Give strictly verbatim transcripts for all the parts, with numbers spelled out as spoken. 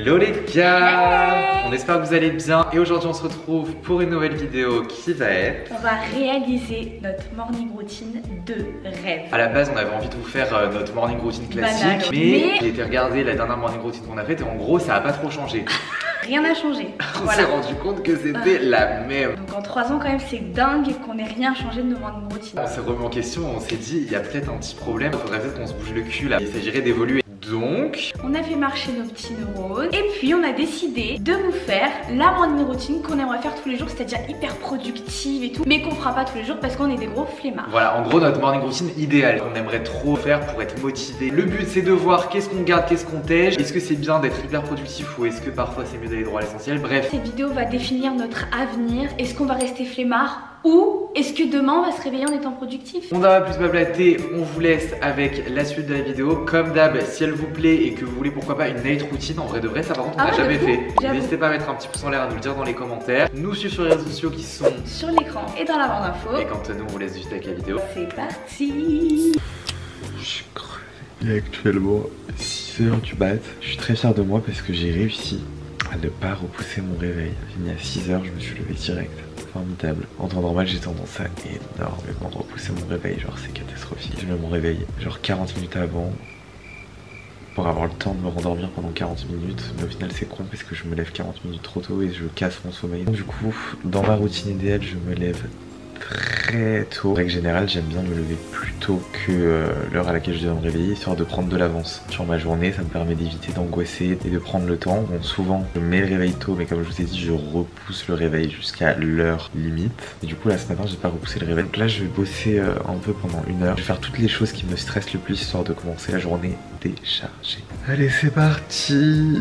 Hello les gars, on espère que vous allez bien et aujourd'hui on se retrouve pour une nouvelle vidéo qui va être... On va réaliser notre morning routine de rêve. À la base on avait envie de vous faire euh, notre morning routine classique, Banal, mais, mais... j'ai été regarder la dernière morning routine qu'on a faite et en gros ça a pas trop changé. Rien n'a changé. On voilà. s'est rendu compte que c'était euh... la même. Donc en trois ans quand même c'est dingue qu'on n'ait rien changé de nos morning routines. On s'est remis en question, on s'est dit il y a peut-être un petit problème, il faudrait peut-être qu'on se bouge le cul là. Il s'agirait d'évoluer. Donc, on a fait marcher nos petits neurones et puis on a décidé de vous faire la morning routine qu'on aimerait faire tous les jours, c'est-à-dire hyper productive et tout, mais qu'on fera pas tous les jours parce qu'on est des gros flemmards. Voilà, en gros notre morning routine idéale qu'on aimerait trop faire pour être motivé. Le but c'est de voir qu'est-ce qu'on garde, qu'est-ce qu'on tège. Est-ce que c'est bien d'être hyper productif ou est-ce que parfois c'est mieux d'aller droit à l'essentiel. Bref, cette vidéo va définir notre avenir. Est-ce qu'on va rester flemmard ou est-ce que demain on va se réveiller en étant productif? On n'a pas plus bablater, on vous laisse avec la suite de la vidéo. Comme d'hab, si elle vous plaît et que vous voulez pourquoi pas une night routine, en vrai de vrai, ça par contre on n'a ah, jamais fait. N'hésitez pas à mettre un petit pouce en l'air, à nous le dire dans les commentaires. Nous suivre sur les réseaux sociaux qui sont sur l'écran et dans la barre d'infos. Et quant à nous, on vous laisse juste avec la vidéo. C'est parti. Je suis crevé. Il est actuellement six heures du mat. Je suis très fier de moi parce que j'ai réussi à ne pas repousser mon réveil. Fini à six heures, je me suis levé direct. Formidable. En temps normal, j'ai tendance à énormément repousser mon réveil, genre c'est catastrophique. Je mets mon réveil genre quarante minutes avant pour avoir le temps de me rendormir pendant quarante minutes, mais au final c'est con parce que je me lève quarante minutes trop tôt et je casse mon sommeil. Du coup, dans ma routine idéale, je me lève très tôt. En règle générale, j'aime bien me lever plus tôt que euh, l'heure à laquelle je dois me réveiller, histoire de prendre de l'avance sur ma journée. Ça me permet d'éviter d'angoisser et de prendre le temps. Bon, souvent, je mets le réveil tôt, mais comme je vous ai dit, je repousse le réveil jusqu'à l'heure limite. Et du coup, là, ce matin, j'ai pas repoussé le réveil. Donc là, je vais bosser euh, un peu pendant une heure. Je vais faire toutes les choses qui me stressent le plus, histoire de commencer la journée déchargée. Allez, c'est parti.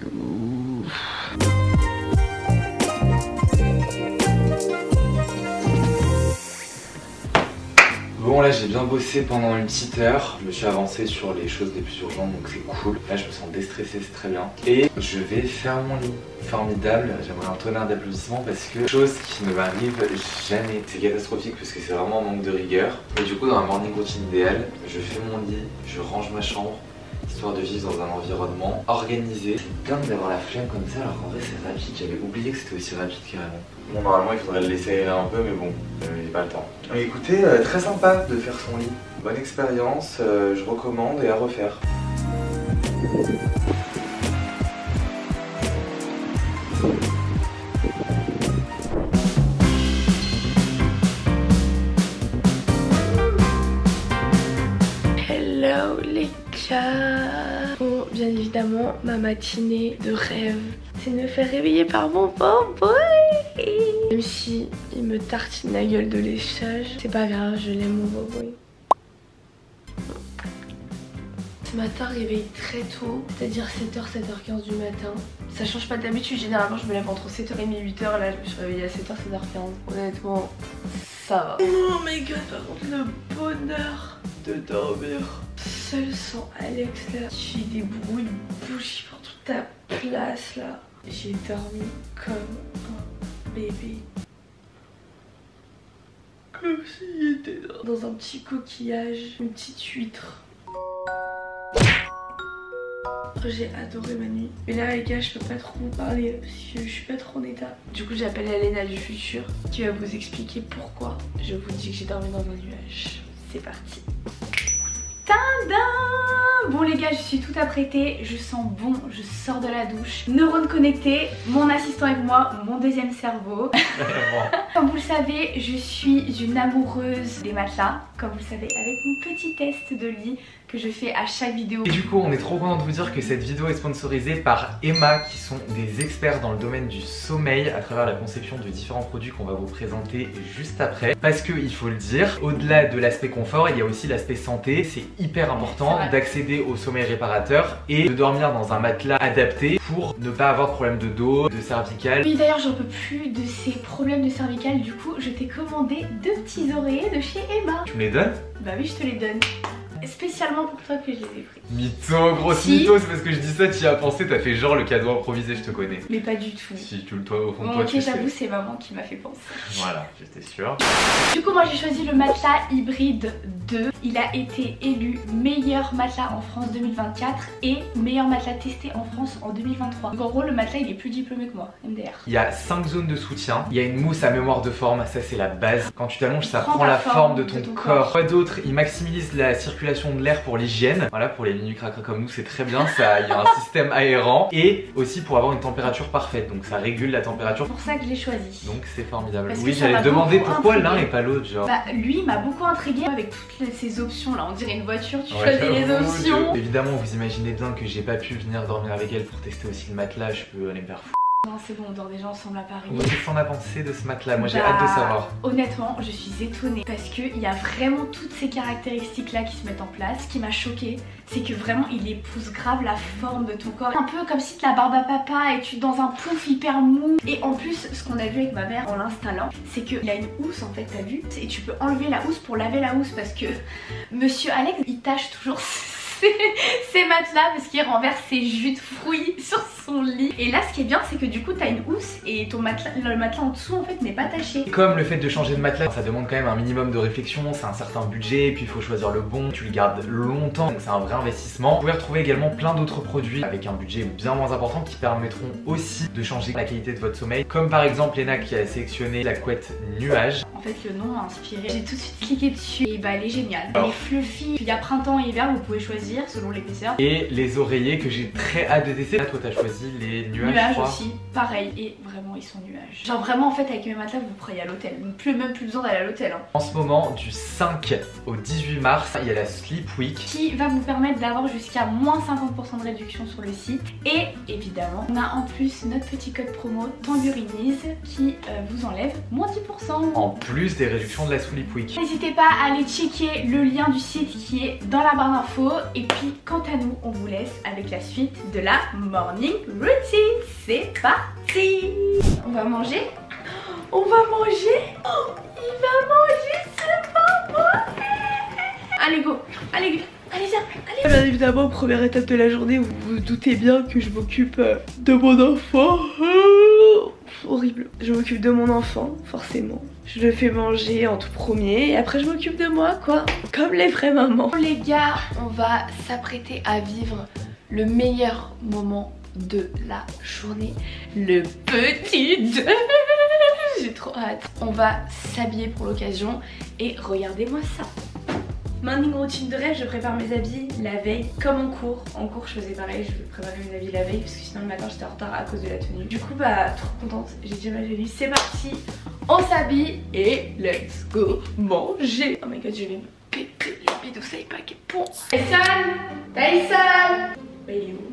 Ouf. Bon là j'ai bien bossé pendant une petite heure, je me suis avancé sur les choses les plus urgentes donc c'est cool. Là je me sens déstressé, c'est très bien. Et je vais faire mon lit. Formidable, j'aimerais un tonnerre d'applaudissements parce que chose qui ne m'arrive jamais. C'est catastrophique parce que c'est vraiment un manque de rigueur. Et du coup dans la morning routine idéale, je fais mon lit, je range ma chambre, histoire de vivre dans un environnement organisé. C'est dingue d'avoir la flemme comme ça alors qu'en vrai c'est rapide, j'avais oublié que c'était aussi rapide carrément. Bon normalement il faudrait le laisser un peu mais bon, euh, j'ai pas le temps. Mais écoutez, euh, très sympa de faire son lit. Bonne expérience, euh, je recommande et à refaire. Hello les gars. Bon, bien évidemment, ma matinée de rêve, c'est de me faire réveiller par mon beau boy. Même si il me tartine la gueule de léchage, c'est pas grave, je l'aime mon beau boy. Ce matin, réveil très tôt, c'est-à-dire sept heures, sept heures quinze du matin. Ça change pas d'habitude, généralement je me lève entre sept heures trente et huit heures, là je me suis réveillée à sept heures, sept heures quinze. Honnêtement, ça va. Oh my god, par contre le bonheur de dormir seul sans Alex là. J'ai des bruits de bougie pour toute ta place là. J'ai dormi comme un bébé. Comme s'il était dans un petit coquillage, une petite huître. J'ai adoré ma nuit. Mais là les gars, je peux pas trop vous parler parce que je suis pas trop en état. Du coup j'appelle Elena du futur qui va vous expliquer pourquoi je vous dis que j'ai dormi dans un nuage. C'est parti. Tadam! Bon les gars, je suis tout apprêtée, je sens bon, je sors de la douche. Neurones connectés, mon assistant avec moi, mon deuxième cerveau. Comme vous le savez, je suis une amoureuse des matelas, comme vous le savez, avec mon petit test de lit que je fais à chaque vidéo. Et du coup on est trop content de vous dire que cette vidéo est sponsorisée par Emma qui sont des experts dans le domaine du sommeil à travers la conception de différents produits qu'on va vous présenter juste après. Parce que il faut le dire, au-delà de l'aspect confort, il y a aussi l'aspect santé. C'est hyper important d'accéder au sommeil réparateur et de dormir dans un matelas adapté pour ne pas avoir de problème de dos, de cervicale. Oui d'ailleurs j'en peux plus de ces problèmes de cervicale, du coup je t'ai commandé deux petits oreillers de chez Emma. Tu me les donnes? Bah oui, je te les donne. Spécialement pour toi que je les ai pris. Mytho, grosse Si. mytho, c'est parce que je dis ça, tu y as pensé, t'as fait genre le cadeau improvisé, je te connais. Mais pas du tout. Si tu le toi au fond de Bon, toi, ok, tu sais. j'avoue, c'est maman qui m'a fait penser. Voilà, j'étais sûr. Du coup, moi j'ai choisi le matelas hybride deux. Il a été élu meilleur matelas en France deux mille vingt-quatre et meilleur matelas testé en France en deux mille vingt-trois. Donc en gros, le matelas il est plus diplômé que moi, M D R. Il y a cinq zones de soutien. Il y a une mousse à mémoire de forme, ça c'est la base. Quand tu t'allonges, ça Prends prend la la forme forme de de ton, ton corps. corps. Quoi d'autre? Il maximise la circulation de l'air pour l'hygiène. Voilà, pour les minus cracra comme nous, c'est très bien. Ça, il y a un système aérant et aussi pour avoir une température parfaite. Donc ça régule la température. C'est pour ça que je l'ai choisi. Donc c'est formidable. Parce que Oui, ça j'allais m'a te demander beaucoup pourquoi l'un intriguée. et pas l'autre, genre. Bah lui il m'a beaucoup intriguée avec toutes les- ces options là. On dirait une voiture, tu Ouais, choisis les j'avoue, options. Dieu. Évidemment, vous imaginez bien que j'ai pas pu venir dormir avec elle pour tester aussi le matelas. Je peux aller me faire fou. Non, c'est bon, on dort déjà ensemble à Paris. Qu'est-ce qu'on a pensé de ce matelas? Moi j'ai Bah, hâte de savoir. Honnêtement, je suis étonnée parce qu'il y a vraiment toutes ces caractéristiques là qui se mettent en place. Ce qui m'a choquée, c'est que vraiment il épouse grave la forme de ton corps. Un peu comme si tu la barbe à papa et tu es dans un pouf hyper mou. Et en plus, ce qu'on a vu avec ma mère en l'installant, c'est qu'il a une housse en fait, t'as vu? Et tu peux enlever la housse pour laver la housse parce que Monsieur Alex, il tâche toujours ses matelas parce qu'il renverse ses jus de fruits sur son lit. Et là ce qui est bien c'est que du coup t'as une housse et ton matelas, le matelas en dessous en fait n'est pas taché. Comme le fait de changer de matelas, ça demande quand même un minimum de réflexion, c'est un certain budget, puis il faut choisir le bon, tu le gardes longtemps, donc c'est un vrai investissement. Vous pouvez retrouver également plein d'autres produits avec un budget bien moins important qui permettront aussi de changer la qualité de votre sommeil. Comme par exemple Léna qui a sélectionné la couette nuage. En fait le nom m'a inspiré, j'ai tout de suite cliqué dessus et bah elle est géniale. Elle Alors. est fluffy, il y a printemps et hiver, vous pouvez choisir selon l'épaisseur. Et les oreillers que j'ai très hâte de tester. Là toi t'as choisi les nuages, je Nuages crois. aussi, pareil, et vraiment ils sont nuages. Genre vraiment en fait avec mes matelas vous pourriez aller à l'hôtel, plus, même plus besoin d'aller à l'hôtel hein. En ce moment du cinq au dix-huit mars, il y a la Sleep Week. Qui va vous permettre d'avoir jusqu'à moins cinquante pour cent de réduction sur le site. Et évidemment, on a en plus notre petit code promo Tangurinise qui euh, vous enlève moins dix pour cent. En plus des réductions de la Sleep Week. N'hésitez pas à aller checker le lien du site qui est dans la barre d'infos. Et puis quant à nous, on vous laisse avec la suite de la morning routine. C'est parti! On va manger? On va manger? Oh, il va manger ce maman! Allez go! Allez go! Allez viens! Allez! Bien évidemment, première étape de la journée, vous vous doutez bien que je m'occupe euh, de mon enfant. Oh, horrible. Je m'occupe de mon enfant, forcément. Je le fais manger en tout premier et après je m'occupe de moi, quoi. Comme les vraies mamans. Les gars, on va s'apprêter à vivre le meilleur moment de la journée, le petit déj. J'ai trop hâte. On va s'habiller pour l'occasion et regardez-moi ça. Morning routine de rêve, je prépare mes habits la veille comme en cours. En cours je faisais pareil, je préparais mes habits la veille parce que sinon le matin j'étais en retard à cause de la tenue. Du coup bah trop contente, j'ai déjà ma tenue, c'est parti. On s'habille et let's go manger. Oh my god, je vais me péter les bidous, ça y est pas quel pont. Tyson, Tyson, bah, il est où?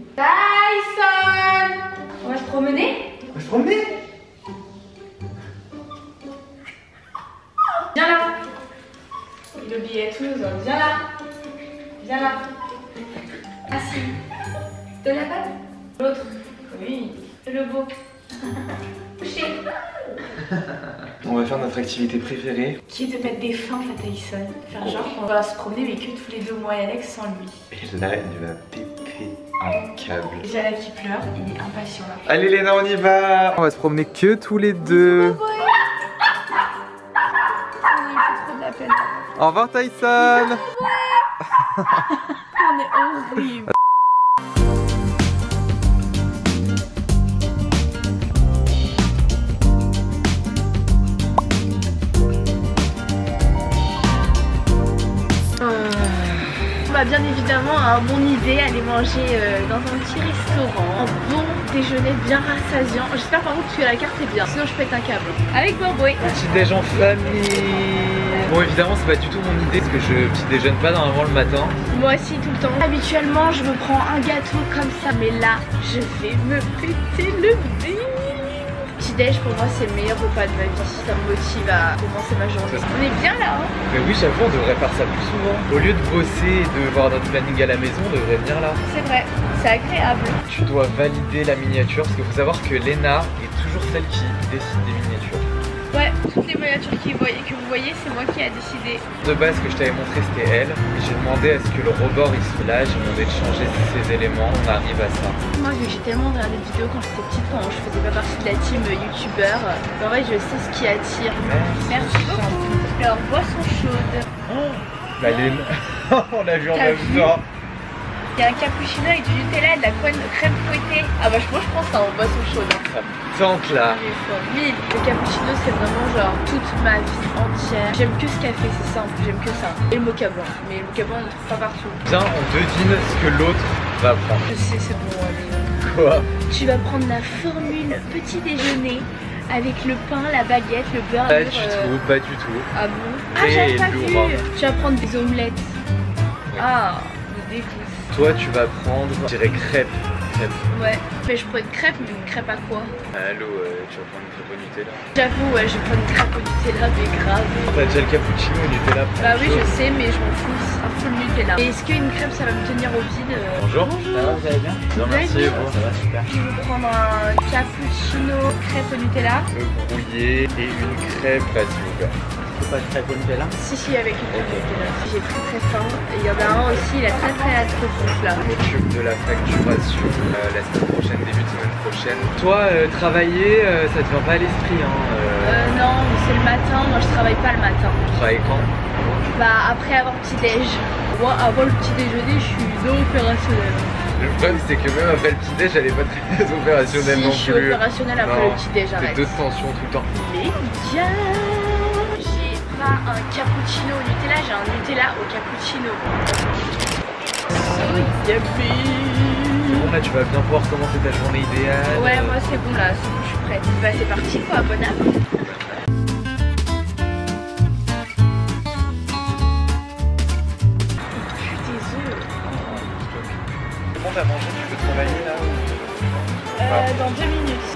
Tyson, on va se promener? On va se promener? Viens là. Il obéit à Toulouse, viens là. Viens là. Assis. De la pâte? L'autre? Oui. Le beau. Couché. On va faire notre activité préférée. Qui est de mettre des fins à Tyson. Faire genre qu'on va se promener mais que tous les deux moi et Alex sans lui. Et là, il va péter un câble. Déjà là qui pleure, il est impatient là. Allez Léna, on y va. On va se promener que tous les deux. Au revoir Tyson. On est horrible. On va bien évidemment à un bon idée aller manger euh, dans un petit restaurant. Un bon déjeuner bien rassasiant. J'espère par contre que la carte est bien, sinon je pète un câble. Avec Boboy. Petit déj en famille. Bon évidemment c'est pas du tout mon idée parce que je petit déjeune pas normalement le matin. Moi aussi tout le temps. Habituellement je me prends un gâteau comme ça, mais là je vais me péter le bide. Petit déj pour moi c'est le meilleur repas de ma vie. Ça me motive à commencer ma journée. On est bien là hein. Mais oui j'avoue on devrait faire ça plus souvent. Au lieu de bosser et de voir notre planning à la maison, on devrait venir là. C'est vrai, c'est agréable. Tu dois valider la miniature parce qu'il faut savoir que Léna est toujours celle qui décide des miniatures. Ouais, toutes les miniatures que vous voyez, que vous voyez c'est moi qui a décidé. De base, ce que je t'avais montré, c'était elle. Et j'ai demandé à ce que le rebord il soit là. J'ai demandé de changer ces éléments. On arrive à ça. Moi, vu que j'ai tellement regardé de vidéos quand j'étais petite, quand je faisais pas partie de la team youtubeur, en vrai, je sais ce qui attire. Merci, Merci beaucoup. Alors, boisson chaude. Oh, bah, les... on l'a vu en même temps. Il y a un cappuccino avec du Nutella et de la crème fouettée. Ah bah moi je pense que c'est en boisson chaude. Ça me tente là. Oui, le cappuccino c'est vraiment genre toute ma vie entière. J'aime que ce café, c'est simple, j'aime que ça. Et le mocha blanc, mais le mocha blanc on ne trouve pas partout. Viens, on devine ce que l'autre va prendre. Je sais, c'est bon, allez. Quoi? Tu vas prendre la formule petit déjeuner avec le pain, la baguette, le beurre. Pas le, du euh... tout, pas du tout. Ah bon? Ah j'avais pas vu. Tu vas prendre des omelettes. Oui. Ah, me dégoûte. Toi, tu vas prendre, je dirais crêpe. crêpe. Ouais, mais je prends une crêpe, mais une crêpe à quoi? Allô, euh, tu vas prendre une crêpe au Nutella? J'avoue, ouais, je prends une crêpe au Nutella, mais grave. T'as déjà le cappuccino au Nutella? Bah oui, je sais, mais je m'en fous, c'est un full Nutella. Et est-ce qu'une crêpe, ça va me tenir au vide? Bonjour. Bonjour. Ça va, vous allez bien? Bien, merci. Bon, ça va super. Je vais prendre un cappuccino crêpe au Nutella. Le brouillé et une crêpe, là, s'il vous plaît. Pas de crêpe au Nutella? Si, si, avec une crêpe au Nutella. J'ai très très faim. Et il y en a un aussi, il a très très hâte de bouffe là. Je m'occupe de la facturation euh, la semaine prochaine, début de semaine prochaine. Toi, euh, travailler, euh, ça te vient pas à l'esprit, hein? Euh... euh non, c'est le matin, moi je travaille pas le matin. Tu travailles quand? Bah après avoir petit déj. Moi, avant le petit déjeuner, je suis non opérationnelle. Le problème, c'est que même après le petit déj, j'allais pas très opérationnelle si, non je suis plus. opérationnelle après non, le petit déj, arrête. C'est deux tensions tout le temps. Les gars, j'ai pas un cappuccino au Nutella, j'ai un Nutella au cappuccino. So yummy. Bon, là, tu vas bien pouvoir commencer ta journée idéale. Ouais, moi c'est bon là, c'est bon, je suis prête. Bah c'est parti quoi, bon app. T'as mangé, tu peux travailler là ou... Euh, dans deux minutes.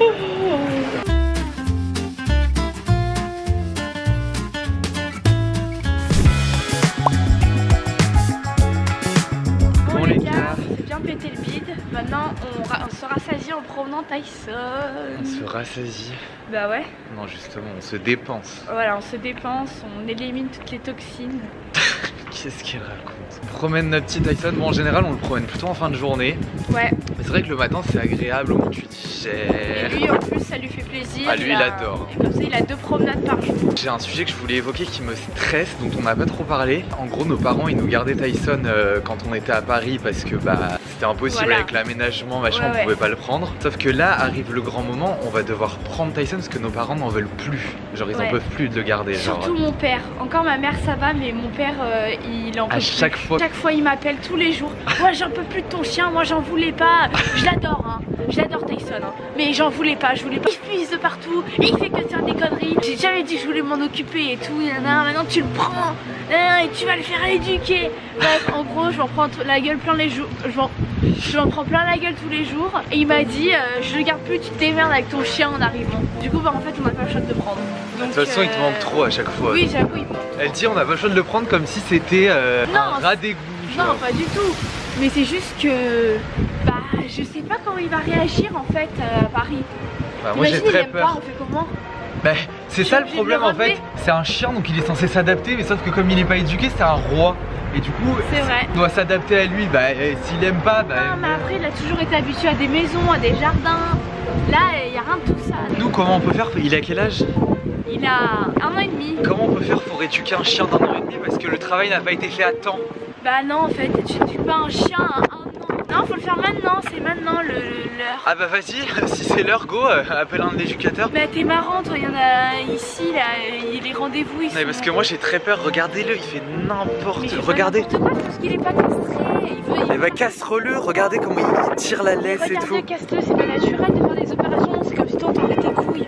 Bon les gars, c'est bien pété le bide. Maintenant on, on se rassasie en promenant Tyson. On se rassasie. Bah ouais. Non justement, on se dépense. Voilà, on se dépense, on élimine toutes les toxines. Qu'est-ce qu'il raconte? On promène notre petit Tyson. Bon, en général, on le promène plutôt en fin de journée. Ouais. Mais c'est vrai que le matin, c'est agréable. Au moins, tu digères. Et lui, en plus, ça lui fait plaisir. Ah, lui, il, il a... adore. Et comme ça, il a deux promenades par jour. J'ai un sujet que je voulais évoquer qui me stresse, dont on n'a pas trop parlé. En gros, nos parents, ils nous gardaient Tyson euh, quand on était à Paris parce que bah c'était impossible voilà. Avec l'aménagement, machin, ouais, on ouais. pouvait pas le prendre. Sauf que là, arrive le grand moment, on va devoir prendre Tyson parce que nos parents n'en veulent plus. Genre, ils ouais. en peuvent plus de le garder. Surtout genre... mon père. Encore ma mère, ça va, mais mon père, euh, il en peut à plus. chaque fois. Chaque fois, il m'appelle tous les jours. Moi, j'en peux plus de ton chien. Moi, j'en voulais pas. Je l'adore, hein. Je l'adore Tyson, hein. Mais j'en voulais pas. Je voulais pas. Il puise de partout. Et il fait que faire des conneries. J'ai jamais dit que je voulais m'en occuper et tout. Maintenant, tu le prends. Et tu vas le faire éduquer. Bref, en gros, je m'en prends la gueule plein les jours. Je m'en Je m'en prends plein la gueule tous les jours. Et il m'a dit, euh, je le garde plus, tu te démerdes avec ton chien en arrivant. Du coup, bah en fait, on n'a pas le choix de le prendre. De toute façon, euh... il te manque trop à chaque fois. Oui, j'avoue, il manque. Elle dit, on n'a pas le choix de le prendre comme si c'était euh, un rat d'égout. Non, pas du tout. Mais c'est juste que, bah, je sais pas comment il va réagir en fait à Paris. Bah, moi, j'ai très peur. Pas, on fait comment? Bah, c'est ça le problème en fait. C'est un chien, donc il est censé s'adapter, mais sauf que comme il est pas éduqué, c'est un roi. Et du coup, vrai. On doit s'adapter à lui. Bah, s'il aime pas, bah. Non, mais après, il a toujours été habitué à des maisons, à des jardins. Là, il y a rien de tout ça. Nous, comment on peut faire? Il a quel âge? Il a un an et demi. Comment on peut faire pour éduquer un chien d'un an et demi parce que le travail n'a pas été fait à temps? Bah non, en fait, tu n'éduques pas un chien à un an. Non, faut le faire maintenant, c'est maintenant l'heure. Ah bah vas-y, si c'est l'heure, go, euh, appelle un éducateur. Bah t'es marrant, toi, il y en a ici, là, il les rendez-vous ici. Non, mais parce que moi j'ai très peur, regardez-le, il fait n'importe quoi. Regardez. N'importe quoi, parce qu'il est pas castré. Il veut, il eh bah casse-le, regardez comment il tire la laisse et tout. Regardez, casse-le, c'est pas naturel de faire des opérations, c'est comme si toi t'enlevais tes couilles.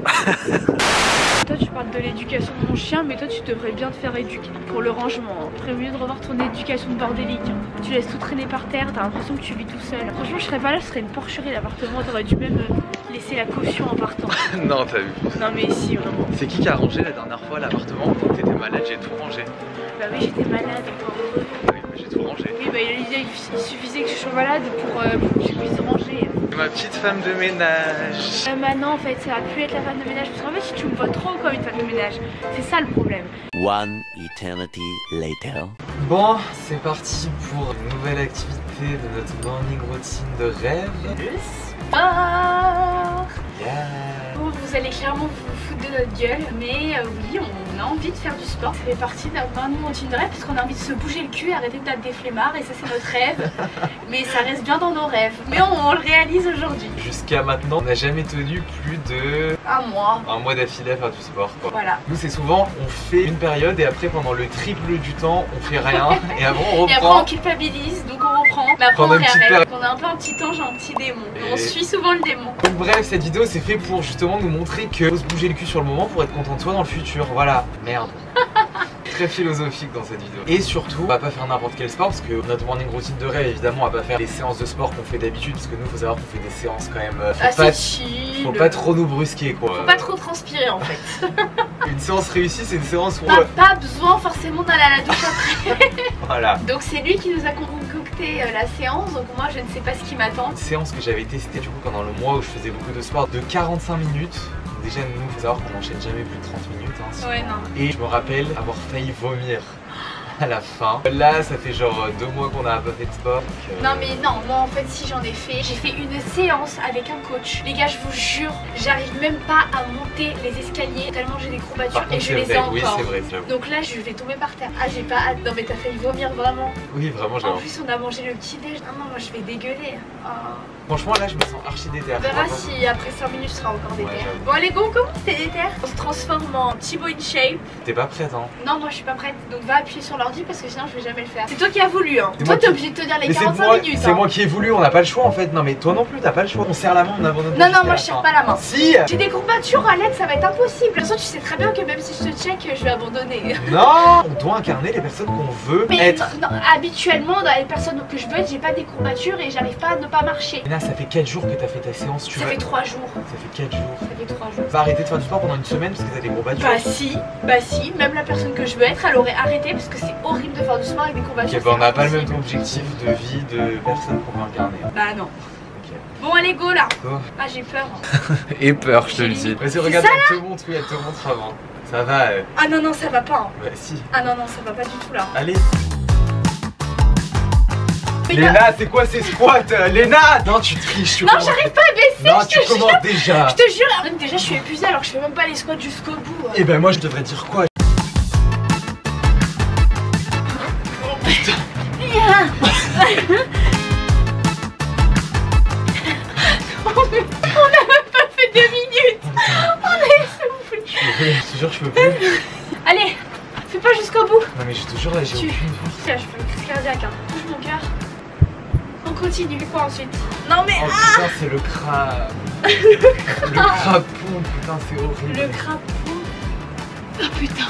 Toi tu parles de l'éducation de mon chien, mais toi tu devrais bien te faire éduquer pour le rangement. Après, au mieux de revoir ton éducation bordélique, tu laisses tout traîner par terre, t'as l'impression que tu vis tout seul. Franchement, je serais pas là, ce serait une porcherie l'appartement, t'aurais dû même laisser la caution en partant. Non, t'as vu. Non, mais si, vraiment. C'est qui qui a rangé la dernière fois l'appartement? Quand t'étais malade, j'ai tout rangé. Bah oui, j'étais malade, pauvre. Oui, mais j'ai tout rangé. Oui, bah il, il, il suffisait que je sois malade pour, euh, pour que je puisse ranger. ma petite femme de ménage. Euh, maintenant en fait ça va plus être la femme de ménage parce qu'en fait si tu me vois trop comme une femme de ménage, c'est ça le problème. One eternity later. Bon, c'est parti pour une nouvelle activité de notre morning routine de rêve. Le sport. Yeah. Bon, vous allez clairement vous foutre de notre gueule, mais euh, oui, on a envie de faire du sport. Ça fait partie d'un morning routine de rêve parce qu'on a envie de se bouger le cul, arrêter d'être des flemmards et ça c'est notre rêve. Mais ça reste bien dans nos rêves. Mais on, on le réalise aujourd'hui. Jusqu'à maintenant, on n'a jamais tenu plus de Un mois. un mois d'affilée à faire du sport, quoi. Voilà. Nous, c'est souvent, on fait une période et après, pendant le triple du temps, on fait rien et avant, on reprend. Et après on culpabilise, donc on reprend. Mais après Pendant on une petite réarrête. période. On a un peu un petit ange, un petit démon. Et- On suit souvent le démon. Donc bref, cette vidéo c'est fait pour justement nous montrer que faut se bouger le cul sur le moment pour être content de soi dans le futur. Voilà, merde. Très philosophique dans cette vidéo. Et surtout, on va pas faire n'importe quel sport parce que notre morning routine de rêve, évidemment, on va pas faire les séances de sport qu'on fait d'habitude parce que nous, faut savoir qu'on fait des séances quand même. euh, Faut, Assez pas, chill. faut pas trop nous brusquer, quoi. Faut pas trop transpirer en fait. Une séance réussie, c'est une séance où. On n'a euh, pas besoin forcément d'aller à la douche après. Voilà. Donc c'est lui qui nous a concocté euh, la séance, donc moi je ne sais pas ce qui m'attend. Une séance que j'avais testée du coup pendant le mois où je faisais beaucoup de sport de quarante-cinq minutes. Déjà, nous, faut savoir qu'on enchaîne jamais plus de trente minutes. Hein, sinon. Ouais, non. Et je me rappelle avoir failli vomir à la fin. Là, ça fait genre deux mois qu'on n'a pas fait de sport. Donc, euh, Non mais non, moi en fait si j'en ai fait, j'ai fait une séance avec un coach. Les gars je vous jure, j'arrive même pas à monter les escaliers tellement j'ai des courbatures Par et contre, je c'est les vrai, ai encore. oui, c'est vrai, j'avoue. Donc là je vais tomber par terre. Ah j'ai pas hâte, non mais t'as failli vomir vraiment. Oui, vraiment, En j'avoue. plus on a mangé le petit déj. Ah non moi je vais dégueuler. Ah. Franchement, là, je me sens archi déter. On verra si après cinq minutes je serai encore déter. Ouais, j'avoue. Bon allez go, on commence t'es déter. On se transforme en Thibaut in shape. T'es pas prête, hein? Non moi je suis pas prête, donc va appuyer sur l'ordi parce que sinon je vais jamais le faire. C'est toi qui as voulu hein. C'est Toi moi t'es qui- obligé de tenir les Mais c'est quarante-cinq moi, minutes. c'est hein. moi qui ai voulu, on n'a pas le choix en fait. Non, mais toi non plus, t'as pas le choix. On serre la main, on abandonne Non pas non jusqu'à moi la je serre fin. pas la main. Si! J'ai des courbatures Alex, ça va être impossible. De toute façon tu sais très bien que même si je te check je vais abandonner. Non! On doit incarner les personnes qu'on veut Mais être. non, habituellement dans les personnes que je veux être j'ai pas des courbatures et j'arrive pas à ne pas marcher. Là, ça fait quatre jours que t'as fait ta séance, tu Ça vas. fait trois jours. Ça fait quatre jours. Ça fait trois jours. Va arrêter de faire du sport pendant une semaine parce que t'as des gros battus. Bah si, bah si, même la personne que je veux être elle aurait arrêté parce que c'est horrible de faire du sport avec des courbatures. Ok, bah on c'est n'a pas le même impossible. objectif de vie de personne qu'on veut incarner. Bah non. Ok. Bon allez go là. Go. Ah j'ai peur. Et peur, je te le J'ai dis. limite- Vas-y, C'est regarde, ça, elle te montre, oui, elle te montre avant. Ça va, euh... Ah non non ça va pas. Hein. bah si. Ah non non ça va pas du tout là. Allez. Mais Léna, c'est quoi ces squats? euh, Léna! Non, tu triches, tu Non commences- j'arrive pas à baisser, Non, je tu te jure. commences déjà. Je te jure, même déjà je suis épuisée alors que je fais même pas les squats jusqu'au bout. Et ben moi je devrais dire quoi? On a même pas fait deux minutes. On a essoufflé. Je te jure, je peux plus. Allez, fais pas jusqu'au bout. Non mais je te jure là, j'ai Tu- aucune force. Tiens, je fais une crise cardiaque. Hein. Touche mon cœur. On continue quoi ensuite? Non mais Oh putain, c'est le crabe. Le crapon, putain, c'est horrible. le crapaud. Oh putain.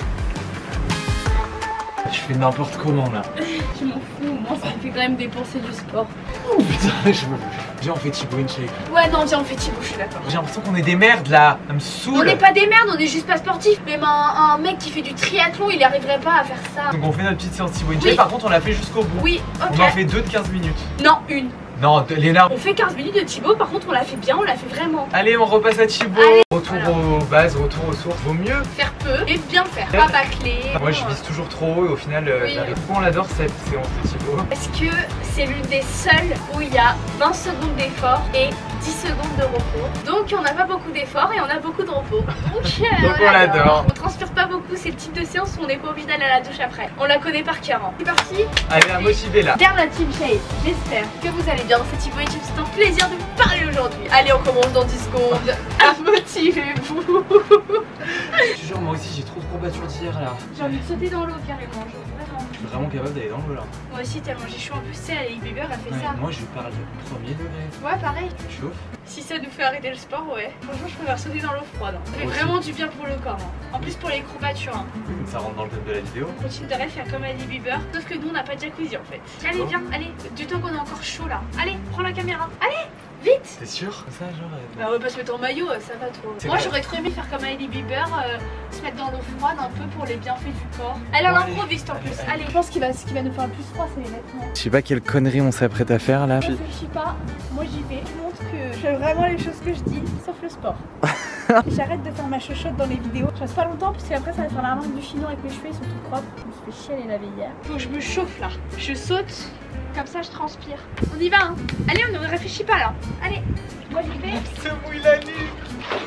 Je fais n'importe comment là. Je m'en fous, moi ça me fait quand même dépenser du sport. Oh putain, je me. Viens, on fait Thibaut in shape. Ouais non viens on fait Thibaut, je suis d'accord. J'ai l'impression qu'on est des merdes là. Ça me On saoule. n'est pas des merdes, on est juste pas sportifs. Même un, un mec qui fait du triathlon, il arriverait pas à faire ça. Donc on fait notre petite séance Thibaut in Oui. shape. Par contre, on l'a fait jusqu'au bout. Oui, On en ok. fait deux de quinze minutes. Non, une. Non, de- Léna. On fait quinze minutes de Thibaut, par contre on l'a fait bien, on l'a fait vraiment. Allez, on repasse à Thibaut. Allez, Retour voilà. aux bases, retour aux sources. Vaut mieux. Faire peu et bien faire, pas bâcler. Moi, je vise toujours trop haut et au final, euh, Oui. j'arrive. Pourquoi on adore cette séance de Thibaut? Parce que c'est l'une des seules où il y a vingt secondes d'effort et dix secondes de repos. Donc on n'a pas beaucoup d'efforts et on a beaucoup de repos. Donc, euh, Donc on l'adore. On transpire pas beaucoup, c'est le type de séance où on n'est pas obligé d'aller à la douche après. On la connaît par cœur. Hein. C'est parti. Allez, à motiver là. Garde la team Shade. J'espère que vous allez bien dans cette Thibaut YouTube. C'est un plaisir de vous parler aujourd'hui. Allez, on commence dans dix secondes. Motivez-vous. Je te jure, moi aussi, j'ai trop de courbatures d'hier là. J'ai envie de sauter dans l'eau carrément. genre, Vraiment. Je suis vraiment capable d'aller dans l'eau là. Moi aussi, tellement j'ai chaud. En plus, tu sais, la Lady Bieber a fait Ouais, ça. moi, je parle de premier degré. Ouais, pareil. Tu chauffes? Si ça nous fait arrêter le sport, ouais. Franchement, je préfère sauter dans l'eau froide. hein. Ça fait Moi aussi. vraiment du bien pour le corps. hein. En plus, pour les courbatures. Hein. Ça rentre dans le thème de la vidéo. Routine de rêve, faire comme Lady Bieber. Sauf que nous, on n'a pas de jacuzzi en fait. Allez, bon. viens, allez. Du temps qu'on est encore chaud là. Allez, prends la caméra. Allez, vite. T'es sûr? Comme ça, genre. euh, Bah, on va pas se mettre en maillot, ça va trop. C'est Moi, vrai. j'aurais trop aimé faire comme Lady Bieber, euh, se mettre dans l'eau froide un peu pour les bienfaits du corps. Elle en Bon, allez. improviste en plus. Allez, je pense qu'il va, ce qui va nous faire le plus froid, c'est les vêtements. Je sais pas quelle connerie on s'apprête à faire là. Ne réfléchis pas, moi j'y vais. Je montre que je fais vraiment les choses que je dis, sauf le sport. J'arrête de faire ma chochotte dans les vidéos. Je reste pas longtemps parce qu'après ça va faire la marque du chignon avec mes cheveux, ils sont tout propres. Je me suis fait chialer la veille hier. Faut que je me chauffe là. Je saute, comme ça je transpire. On y va hein. Allez, on ne réfléchit pas là. Allez, moi j'y vais. Se mouille la nuque.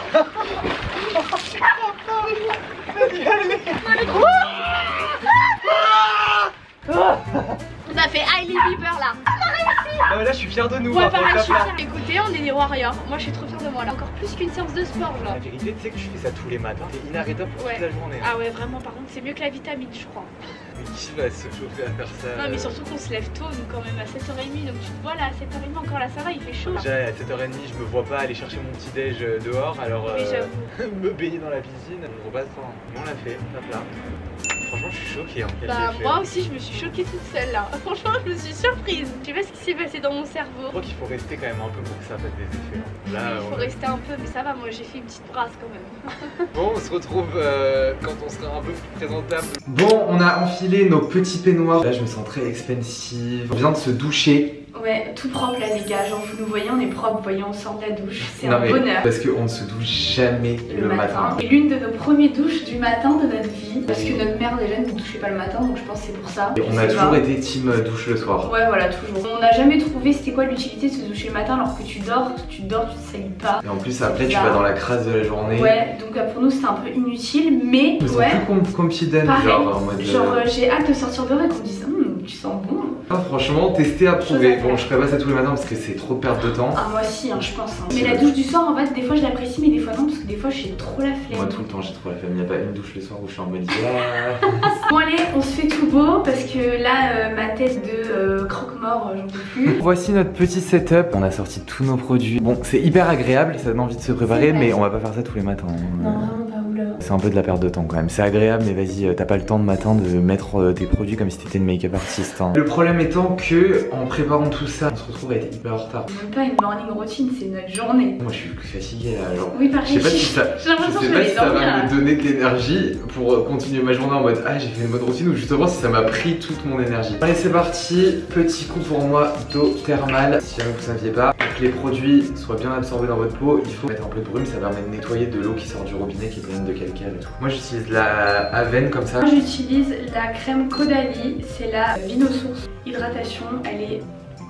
On a fait Hailey Bieber là. On a réussi. Non mais là je suis fier de nous. Ouais pareil, je suis fière. Écoutez, on est des warriors. Moi je suis trop fière de moi là. Encore plus qu'une séance de sport là. La vérité, tu sais que je fais ça tous les matins. T'es inarrêtable pour Ouais. toute la journée. Ah ouais, vraiment, par contre c'est mieux que la vitamine je crois. Mais qui va se chauffer à faire ça? Non mais surtout qu'on se lève tôt, nous quand même à sept heures trente, donc tu te vois là à sept heures trente encore là ça va, il fait chaud là. Déjà à sept heures trente, je me vois pas aller chercher mon petit déj dehors, alors Oui, euh, j'avoue. me baigner dans la piscine, on repasse pas. On l'a fait, hop là. Franchement, je suis choquée. Hein, Bah moi aussi je me suis choquée toute seule là. Franchement je me suis surprise. Je sais pas ce qui s'est passé dans mon cerveau. Je crois qu'il faut rester quand même un peu pour que ça fasse des effets. Hein. Là, Il faut on a... rester un peu, mais ça va, moi j'ai fait une petite brasse quand même. Bon, on se retrouve euh, quand on sera un peu plus présentable. Bon, on a enfilé nos petits peignoirs. Là, je me sens très expensive. On vient de se doucher. Ouais, tout propre là les gars, genre vous nous voyez, on est propre, vous voyez, on sort de la douche, c'est Non, un mais bonheur. Parce qu'on ne se douche jamais le, Le matin. matin. Et l'une de nos premières douches du matin de notre vie, parce que notre mère déjà ne nous douchait pas le matin, donc je pense que c'est pour ça. Et Je on a sais toujours pas. été team douche le soir. Ouais voilà, toujours. On n'a jamais trouvé c'était quoi l'utilité de se doucher le matin alors que tu dors, tu dors, tu te salis pas. Et en plus, après, tu bizarre. vas dans la crasse de la journée. Ouais, donc euh, pour nous c'était un peu inutile, mais Je me sens ouais. plus com confident, Pareil. genre en mode. Genre euh, euh, j'ai hâte de sortir dehors et qu'on me dise hum, tu sens bon. Ah, franchement, tester, approuver. Chose à Bon, faire. je ferai pas ça tous les matins parce que c'est trop de perte de temps. Ah moi aussi hein, je pense hein. Mais la douche du soir en fait des fois je l'apprécie mais des fois non parce que des fois j'ai trop la flemme. Moi, tout le temps, j'ai trop la flemme. Il n'y a pas une douche le soir où je suis en mode. Ah. Bon allez, on se fait tout beau parce que là euh, ma tête de euh, croque-mort euh, j'en peux plus. Voici notre petit setup. On a sorti tous nos produits. Bon, c'est hyper agréable, ça donne envie de se préparer, mais on va pas faire ça tous les matins. Non vraiment pas oula. C'est un peu de la perte de temps quand même. C'est agréable, mais vas-y, t'as pas le temps de matin de mettre euh, tes produits comme si t'étais une make-up artiste. Hein. Le problème étant que, en préparant tout ça, on se retrouve à être hyper en retard. C'est même pas une morning routine, c'est notre journée. Moi, je suis fatigué là, genre. Oui pareil. Je sais pas si ça, J'ai l'impression je sais que pas je si vais ça dormir va là. me donner de l'énergie pour euh, continuer ma journée en mode ah j'ai fait une bonne routine ou justement si ça m'a pris toute mon énergie. Allez c'est parti, petit coup pour moi d'eau thermale. Si jamais vous saviez pas, pour que les produits soient bien absorbés dans votre peau, il faut mettre un peu de brume, ça permet de nettoyer de l'eau qui sort du robinet qui est pleine de calcaire et tout. Moi j'utilise la Aven comme ça. Moi j'utilise la crème Caudalie, c'est la Vinosource Hydratation, elle est...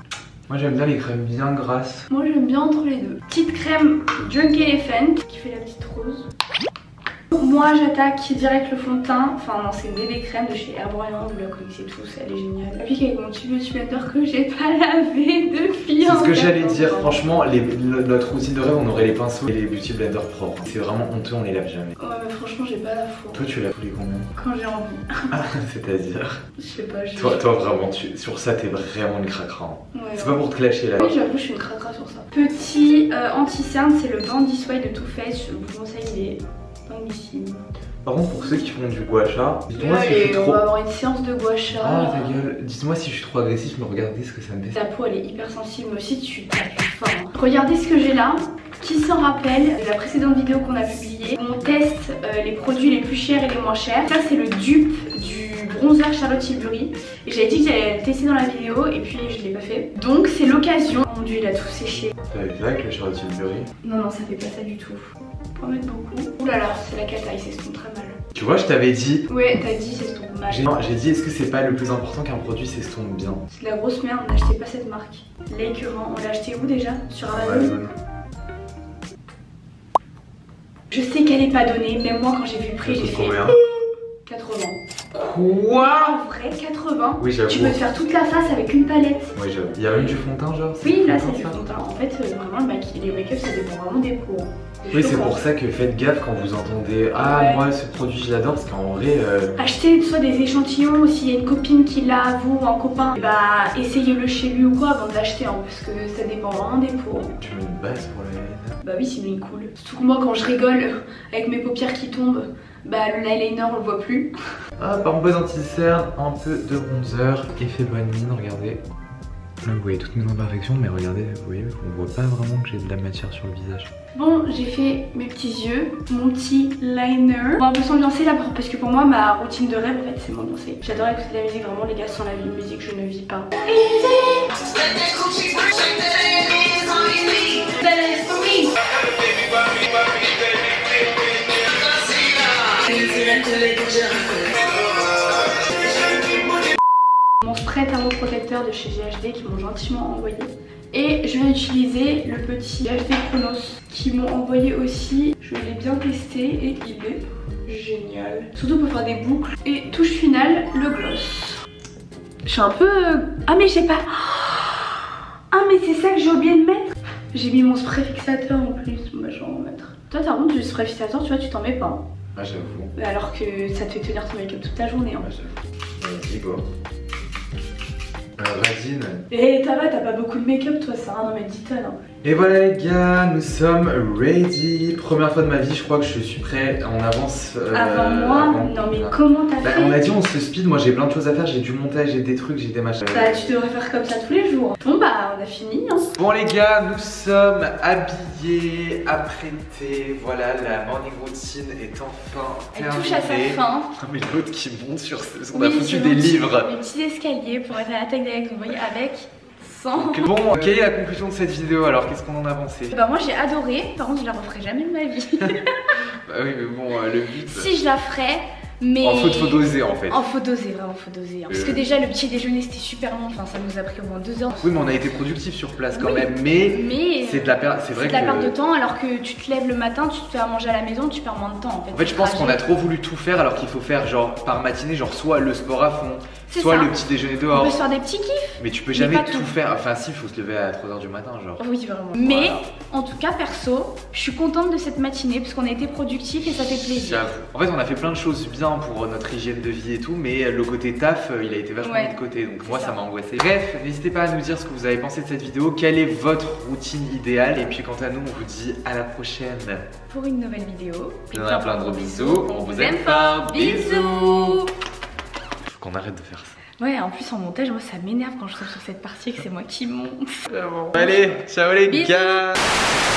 Moi j'aime bien les crèmes bien grasses. Moi j'aime bien entre les deux. Petite crème Drunk Elephant qui fait la petite rose. Moi j'attaque direct le fond de teint, enfin non c'est une bébé crème de chez Herborian, vous la connaissez tous, elle est géniale. J'applique avec mon tube de blender que j'ai pas lavé depuis. C'est ce que en j'allais fait. dire, franchement les, notre routine de rêve on aurait les pinceaux et les beauty blenders propres. C'est vraiment honteux, on les lave jamais. Ouais mais franchement j'ai pas la foi. Toi tu laves tous les combien? Quand j'ai envie. Ah c'est-à-dire Je sais pas, je... Toi, toi vraiment, tu, sur ça t'es vraiment une cracra. Hein. Ouais, C'est ouais. pas pour te clasher là. Oui j'avoue je suis une cracra sur ça. Petit euh, anti-cerne, c'est le Bandit Sway de Too Faced, je vous conseille, il est dinguissime. Par contre pour ceux qui font du gua sha, dites-moi si je Allez, suis on trop... va avoir une séance de gua sha. Ah ta gueule, dites-moi si je suis trop agressif, me regardez ce que ça me fait. Ta peau elle est hyper sensible, mais aussi tu tapes fort. Hein. Regardez ce que j'ai là. Qui s'en rappelle de la précédente vidéo qu'on a publiée, on teste euh, les produits les plus chers et les moins chers. Ça c'est le dupe du bronzer Charlotte Tilbury. Et j'avais dit que j'allais le tester dans la vidéo et puis je l'ai pas fait. Donc c'est l'occasion. Mon dieu il a tout séché. T'avais fait avec le Charlotte Tilbury? Non non ça fait pas ça du tout. Faut en mettre beaucoup. Ouh là là c'est la cata, il s'estompe très mal. Tu vois je t'avais dit. Ouais t'as dit s'estompe mal. J'ai non, j'ai dit est-ce que c'est pas le plus important qu'un produit s'estompe bien? C'est de la grosse merde, n'achetez pas cette marque. L'écœurant, on l'a acheté où déjà? Sur Amazon? Ouais, Je sais qu'elle est pas donnée, même moi quand j'ai vu le prix ça j'ai coûte fait combien? quatre-vingts. Quoi? En vrai quatre-vingts. Oui j'avoue. Tu peux te faire toute la face avec une palette. Oui j'avoue. Il y a même du fond de teint genre? Oui là fond de c'est du teint, fond de teint. En fait euh, vraiment le maquillage, les make-up ça dépend vraiment des peaux. Oui c'est pour ça que faites gaffe quand vous entendez ah Ouais. moi ce produit je l'adore parce qu'en vrai euh... Achetez soit des échantillons ou s'il y a une copine qui l'a, vous ou un copain, bah essayez-le chez lui ou quoi avant de l'acheter hein, parce que ça dépend vraiment des peaux. tu mets une base pour la laine. Bah oui sinon il coule. Surtout que moi quand je rigole avec mes paupières qui tombent, bah le eyeliner on le voit plus. Ah par base anti-cerne, un peu de bronzer, effet bonne mine, regardez. Là vous voyez toutes mes imperfections mais regardez, vous voyez, on voit pas vraiment que j'ai de la matière sur le visage. Bon, j'ai fait mes petits yeux, mon petit liner. On va un peu s'ambiancer là parce que pour moi ma routine de rêve en fait c'est m'ambiancer. J'adore écouter de la musique, vraiment les gars sans la musique je ne vis pas. Vous capteurs de chez G H D qui m'ont gentiment envoyé. Et je vais utiliser le petit G H D Chronos qui m'ont envoyé aussi. Je l'ai bien testé et il est génial. Surtout pour faire des boucles. Et touche finale, le gloss. Je suis un peu... Ah mais j'ai pas... Ah mais c'est ça que j'ai oublié de mettre. J'ai mis mon spray fixateur en plus. Bah je vais en mettre. Toi t'as honte du spray fixateur, tu vois, tu t'en mets pas. Ah j'avoue. Alors que ça te fait tenir ton make-up toute ta journée. Hein. Ah j'avoue. Vas-y go. Euh, Radine. Eh ça va, t'as pas beaucoup de make-up toi, ça rien d'en mettre dix tonnes. Hein. Et voilà les gars, nous sommes ready. Première fois de ma vie, je crois que je suis prêt en avance. Euh, avant moi avant... Non mais comment t'as bah, fait? On a dit on se speed, moi j'ai plein de choses à faire, j'ai du montage, j'ai des trucs, j'ai des machins. Bah tu devrais faire comme ça tous les jours. Bon bah on a fini hein. Bon les gars, nous sommes habillés, apprêtés. Voilà, la morning routine est enfin Elle terminée. touche à sa fin. Mais l'autre qui monte sur ce... On Oui, a foutu des petit, livres. Des petits escaliers pour être à la taille d'Alex, vous voyez, avec, sans. Bon, quelle est la conclusion de cette vidéo alors? Qu'est-ce qu'on en a pensé? Bah moi j'ai adoré, par contre je la referai jamais de ma vie. Bah oui mais bon, euh, le but... Si je la ferais, mais... En faut, faut doser en fait. En faut doser, vraiment faut doser. Hein. Parce que déjà le petit déjeuner c'était super long, enfin ça nous a pris au moins deux heures. Oui mais on a été productif sur place quand Oui, même, mais, mais c'est de la perte, c'est vrai de la que... perte de temps alors que tu te lèves le matin, tu te fais à manger à la maison, tu perds moins de temps en fait. En fait je pense qu'on a trop voulu tout faire alors qu'il faut faire genre par matinée, genre soit le sport à fond, soit ça. le petit déjeuner On dehors. peut se faire des petits kiffs. Mais tu peux mais jamais pas tout tout. faire, enfin si, il faut se lever à trois heures du matin genre. Oui vraiment. Mais en tout cas perso, je suis contente de cette matinée parce qu'on a été productifs et ça fait plaisir. J'avoue. En fait on a fait plein de choses bien pour notre hygiène de vie et tout, mais le côté taf il a été vachement Ouais, mis de côté, donc moi ça ça. m'a angoissé. Bref, n'hésitez pas à nous dire ce que vous avez pensé de cette vidéo, quelle est votre routine idéale, et puis quant à nous on vous dit à la prochaine. Pour une nouvelle vidéo. Plein plein de gros bisous, on vous aime fort, bisous. Faut qu'on arrête de faire ça. Ouais, en plus en montage, moi ça m'énerve quand je tombe sur cette partie et que c'est moi qui monte. Allez, ciao les Bisous. gars.